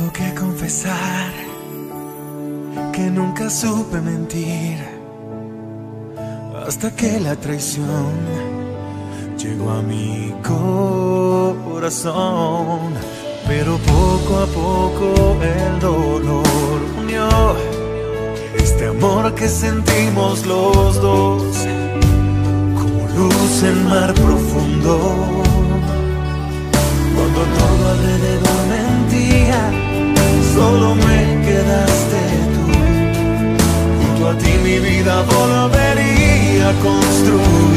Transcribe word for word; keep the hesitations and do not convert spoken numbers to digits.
Tengo que confesar que nunca supe mentir hasta que la traición llegó a mi corazón. Pero poco a poco el dolor unió este amor que sentimos los dos, como luz en mar profundo. Cuando todo alrededor mentía, solo me quedaste tú. Junto a ti mi vida volvería a construir.